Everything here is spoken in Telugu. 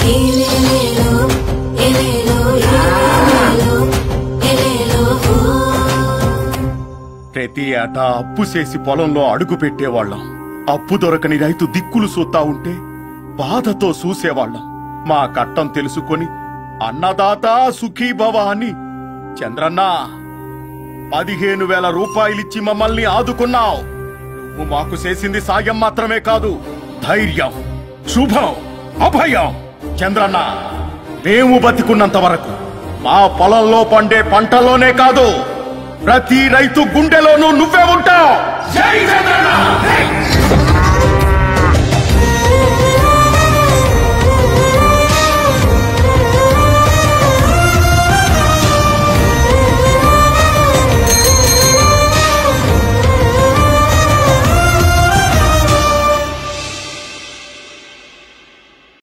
ప్రతి ఏటా అప్పు చేసి పొలంలో అడుగు పెట్టేవాళ్ళం. అప్పు దొరకని రైతు దిక్కులు చూస్తా ఉంటే బాధతో చూసేవాళ్ళం. మా కట్టం తెలుసుకొని అన్నదాత సుఖీభవ అని చంద్రన్న 15,000 రూపాయలిచ్చి మమ్మల్ని ఆదుకున్నావు. నువ్వు మాకు చేసింది సాయం మాత్రమే కాదు, ధైర్యం, శుభం, అభయం. చంద్రన్న, మేము బతికున్నంత వరకు మా పొలంలో పండే పంటలోనే కాదు, ప్రతి రైతు గుండెలోనూ నువ్వే ఉంటావు. జై చంద్రన్న.